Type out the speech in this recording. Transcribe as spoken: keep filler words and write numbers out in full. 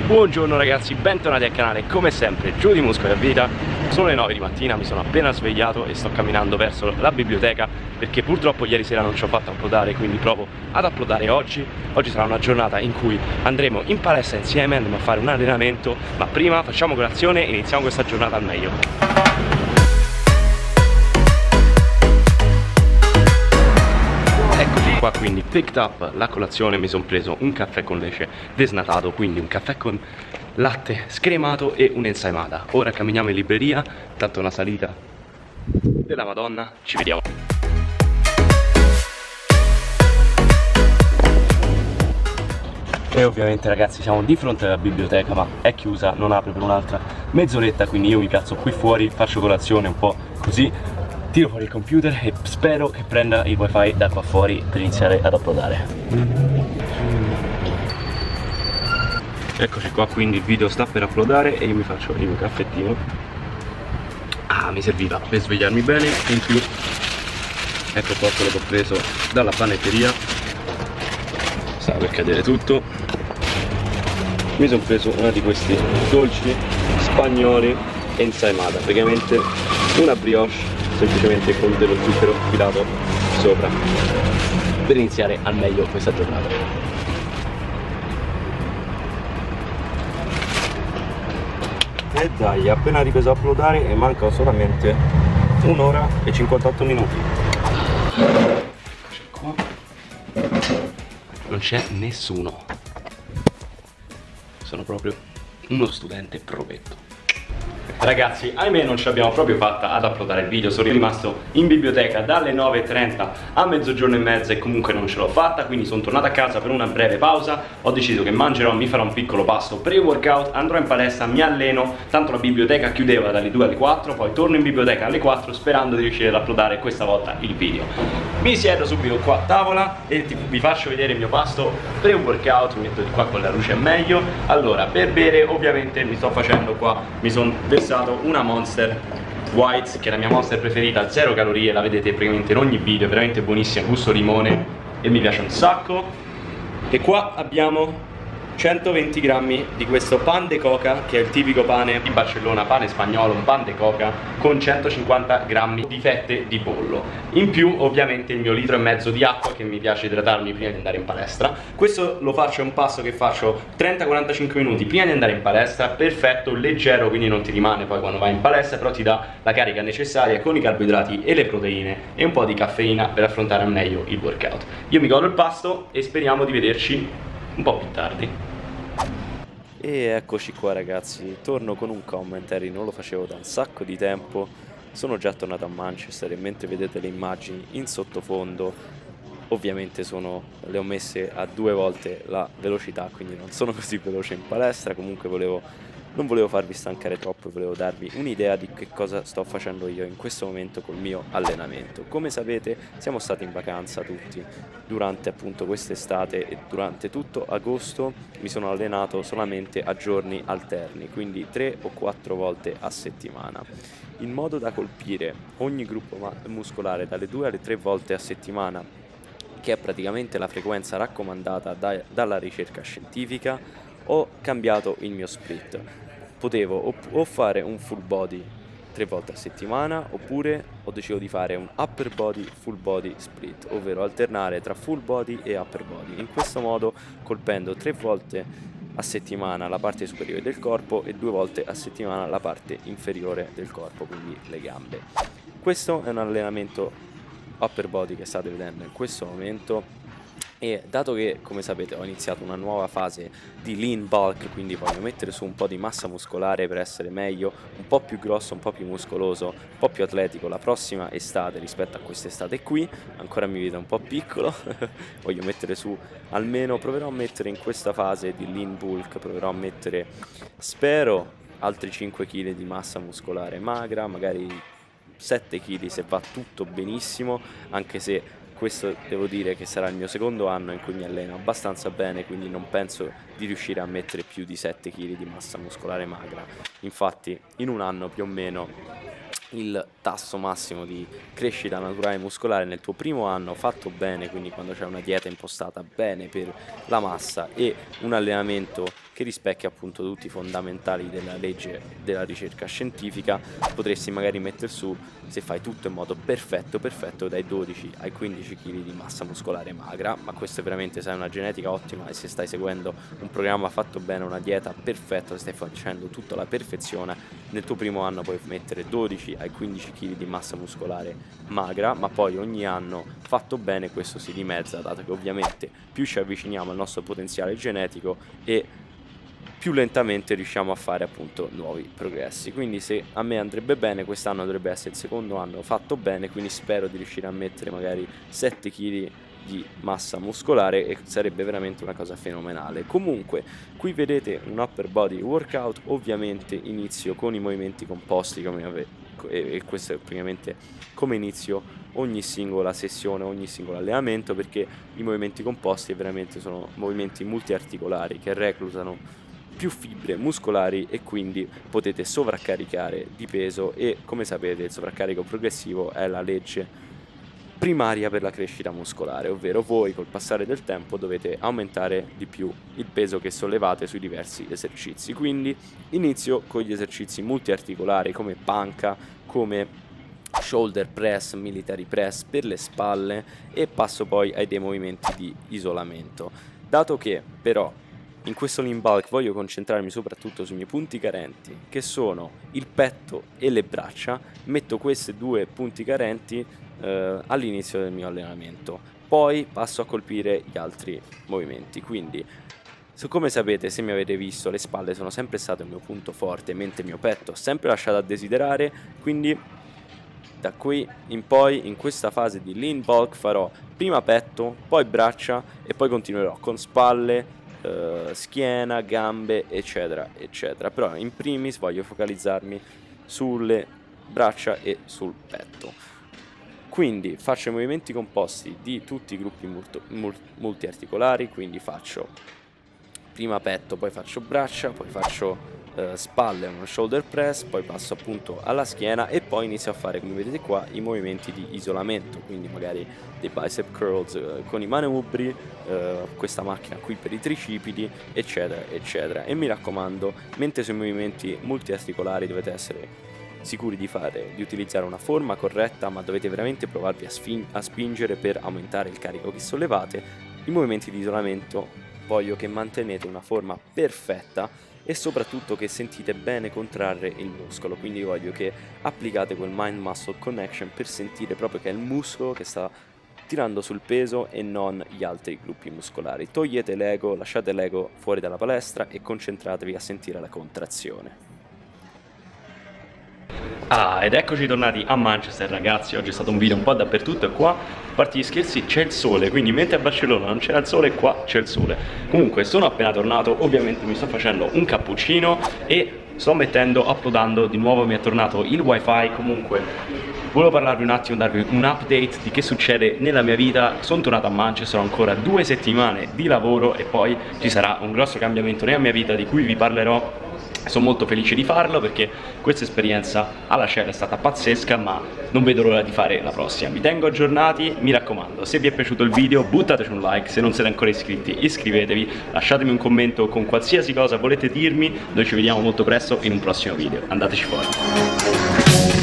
Buongiorno ragazzi, bentornati al canale, come sempre giù di muscoli a vita. Sono le nove di mattina, mi sono appena svegliato e sto camminando verso la biblioteca perché purtroppo ieri sera non ci ho fatto uploadare, quindi provo ad uploadare oggi. Oggi sarà una giornata in cui andremo in palestra insieme, andremo a fare un allenamento, ma prima facciamo colazione e iniziamo questa giornata al meglio. Qua quindi picked up la colazione, mi sono preso un caffè con leche desnatato, quindi un caffè con latte scremato e un'insaimata. Ora camminiamo in libreria, tanto una salita della Madonna, ci vediamo. E ovviamente ragazzi siamo di fronte alla biblioteca, ma è chiusa, non apre per un'altra mezz'oretta, quindi io mi piazzo qui fuori, faccio colazione un po' così. Tiro fuori il computer e spero che prenda il wifi da qua fuori per iniziare ad uploadare. Eccoci qua, quindi il video sta per uploadare e io mi faccio il mio caffettino. Ah, mi serviva per svegliarmi bene. In più ecco qua quello che ho preso dalla panetteria, stava per cadere tutto. Mi sono preso uno di questi dolci spagnoli e insaimata, praticamente una brioche semplicemente con dello zucchero filato sopra per iniziare al meglio questa giornata. E dai, appena ripreso a uploadare e mancano solamente un'ora e cinquantotto minuti. Eccoci qua. Non c'è nessuno. Sono proprio uno studente provetto. Ragazzi, ahimè non ce l'abbiamo proprio fatta ad uploadare il video, sono rimasto in biblioteca dalle nove e trenta a mezzogiorno e mezza e comunque non ce l'ho fatta, quindi sono tornato a casa per una breve pausa. Ho deciso che mangerò, mi farò un piccolo pasto pre-workout, andrò in palestra, mi alleno, tanto la biblioteca chiudeva dalle due alle quattro, poi torno in biblioteca alle quattro sperando di riuscire ad uploadare questa volta il video. Mi siedo subito qua a tavola e vi faccio vedere il mio pasto pre-workout, mi metto di qua con la luce meglio. Allora, per bere ovviamente mi sto facendo qua, mi sono versato una Monster White, che è la mia Monster preferita, zero calorie, la vedete praticamente in ogni video, è veramente buonissima, gusto limone e mi piace un sacco. E qua abbiamo centoventi grammi di questo pan de coca, che è il tipico pane di Barcellona, pane spagnolo, un pan de coca con centocinquanta grammi di fette di pollo. In più ovviamente il mio litro e mezzo di acqua, che mi piace idratarmi prima di andare in palestra. Questo lo faccio, è un passo che faccio trenta quarantacinque minuti prima di andare in palestra, perfetto, leggero, quindi non ti rimane poi quando vai in palestra, però ti dà la carica necessaria con i carboidrati e le proteine e un po' di caffeina per affrontare al meglio il workout. Io mi godo il pasto e speriamo di vederci un po' più tardi. E eccoci qua ragazzi, torno con un commentary, non lo facevo da un sacco di tempo. Sono già tornato a Manchester e mentre vedete le immagini in sottofondo ovviamente sono, le ho messe a due volte la velocità, quindi non sono così veloce in palestra. Comunque volevo, non volevo farvi stancare troppo, volevo darvi un'idea di che cosa sto facendo io in questo momento col mio allenamento. Come sapete siamo stati in vacanza tutti durante appunto quest'estate e durante tutto agosto mi sono allenato solamente a giorni alterni, quindi tre o quattro volte a settimana, in modo da colpire ogni gruppo muscolare dalle due alle tre volte a settimana, che è praticamente la frequenza raccomandata da, dalla ricerca scientifica. Ho cambiato il mio split, potevo o, o fare un full body tre volte a settimana, oppure ho deciso di fare un upper body full body split, ovvero alternare tra full body e upper body, in questo modo colpendo tre volte a settimana la parte superiore del corpo e due volte a settimana la parte inferiore del corpo, quindi le gambe. Questo è un allenamento upper body che state vedendo in questo momento. E dato che, come sapete, ho iniziato una nuova fase di lean bulk, quindi voglio mettere su un po' di massa muscolare per essere meglio, un po' più grosso, un po' più muscoloso, un po' più atletico la prossima estate rispetto a quest'estate qui, ancora mi vedo un po' piccolo, voglio mettere su almeno, proverò a mettere in questa fase di lean bulk, proverò a mettere, spero, altri cinque chili di massa muscolare magra, magari sette chili se va tutto benissimo, anche se questo devo dire che sarà il mio secondo anno in cui mi alleno abbastanza bene, quindi non penso di riuscire a mettere più di sette chili di massa muscolare magra. Infatti in un anno più o meno il tasso massimo di crescita naturale muscolare nel tuo primo anno fatto bene, quindi quando c'è una dieta impostata bene per la massa e un allenamento che rispecchia appunto tutti i fondamentali della legge della ricerca scientifica. Potresti magari mettere su, se fai tutto in modo perfetto perfetto, dai dodici ai quindici chili di massa muscolare magra, ma questo è veramente se hai una genetica ottima e se stai seguendo un programma fatto bene, una dieta perfetta, stai facendo tutto alla perfezione, nel tuo primo anno puoi mettere dodici ai quindici chili di massa muscolare magra, ma poi ogni anno fatto bene questo si dimezza, dato che ovviamente più ci avviciniamo al nostro potenziale genetico e più lentamente riusciamo a fare appunto nuovi progressi. Quindi se a me andrebbe bene, quest'anno dovrebbe essere il secondo anno fatto bene, quindi spero di riuscire a mettere magari sette chili di massa muscolare e sarebbe veramente una cosa fenomenale. Comunque qui vedete un upper body workout, ovviamente inizio con i movimenti composti come ave- e, e questo è praticamente come inizio ogni singola sessione, ogni singolo allenamento, perché i movimenti composti veramente sono movimenti multiarticolari che reclutano più fibre muscolari e quindi potete sovraccaricare di peso, e come sapete il sovraccarico progressivo è la legge primaria per la crescita muscolare, ovvero voi col passare del tempo dovete aumentare di più il peso che sollevate sui diversi esercizi. Quindi inizio con gli esercizi multiarticolari come panca, come shoulder press, military press per le spalle, e passo poi ai dei movimenti di isolamento. Dato che però in questo lean bulk voglio concentrarmi soprattutto sui miei punti carenti, che sono il petto e le braccia, metto questi due punti carenti eh, all'inizio del mio allenamento, poi passo a colpire gli altri movimenti. Quindi, so, come sapete, se mi avete visto, le spalle sono sempre state il mio punto forte, mentre il mio petto ho sempre lasciato a desiderare, quindi da qui in poi in questa fase di lean bulk farò prima petto, poi braccia e poi continuerò con spalle, Uh, schiena, gambe eccetera eccetera, però in primis voglio focalizzarmi sulle braccia e sul petto. Quindi faccio i movimenti composti di tutti i gruppi multi, multiarticolari, quindi faccio prima petto, poi faccio braccia, poi faccio uh, spalle, uno shoulder press, poi passo appunto alla schiena e poi inizio a fare, come vedete qua, i movimenti di isolamento, quindi magari dei bicep curls uh, con i manubri, uh, questa macchina qui per i tricipiti eccetera eccetera. E mi raccomando, mentre sui movimenti multiarticolari dovete essere sicuri di fare, di utilizzare una forma corretta, ma dovete veramente provarvi a, a spingere per aumentare il carico che sollevate. I movimenti di isolamento voglio che mantenete una forma perfetta e soprattutto che sentite bene contrarre il muscolo, quindi voglio che applicate quel mind muscle connection per sentire proprio che è il muscolo che sta tirando sul peso e non gli altri gruppi muscolari. Togliete l'ego, lasciate l'ego fuori dalla palestra e concentratevi a sentire la contrazione. Ah, ed eccoci tornati a Manchester, ragazzi. Oggi è stato un video un po' dappertutto e qua, a parte gli scherzi, c'è il sole, quindi mentre a Barcellona non c'era il sole, qua c'è il sole. Comunque sono appena tornato, ovviamente mi sto facendo un cappuccino e sto mettendo, uploadando, di nuovo mi è tornato il wifi. Comunque volevo parlarvi un attimo, darvi un update di che succede nella mia vita. Sono tornato a Manchester, ho ancora due settimane di lavoro e poi ci sarà un grosso cambiamento nella mia vita di cui vi parlerò. Sono molto felice di farlo perché questa esperienza alla Shell è stata pazzesca, ma non vedo l'ora di fare la prossima. Vi tengo aggiornati, mi raccomando, se vi è piaciuto il video buttateci un like, se non siete ancora iscritti iscrivetevi, lasciatemi un commento con qualsiasi cosa volete dirmi, noi ci vediamo molto presto in un prossimo video, andateci fuori.